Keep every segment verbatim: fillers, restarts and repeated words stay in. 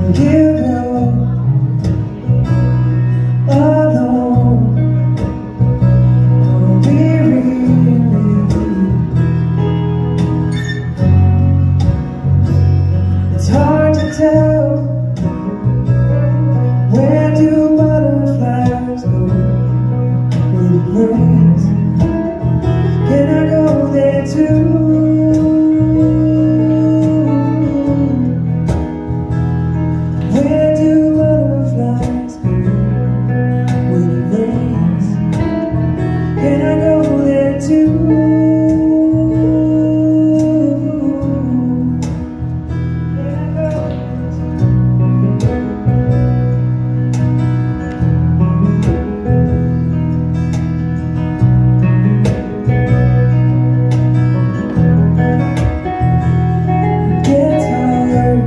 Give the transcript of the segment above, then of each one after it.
give up alone. I'll be really. It's hard to tell. Where do butterflies go when it rains? Can I go there too? Where do butterflies go when it rains? Can I go there too? Can I go Gets hard,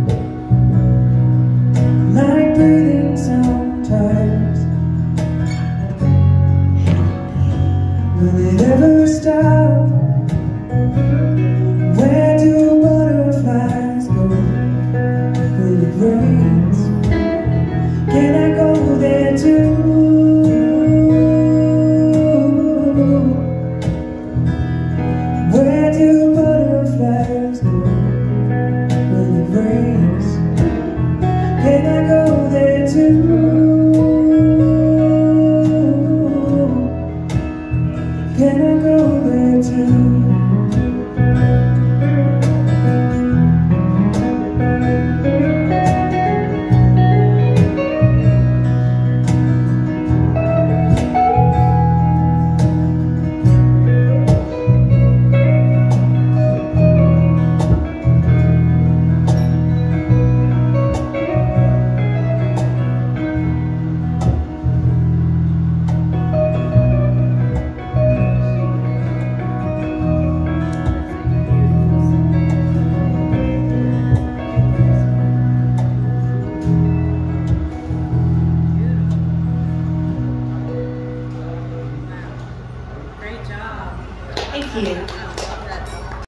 like breathing sometimes. Will it ever stop? Where do butterflies go when it rains? Can I go there too? Where do butterflies go when it rains? Can I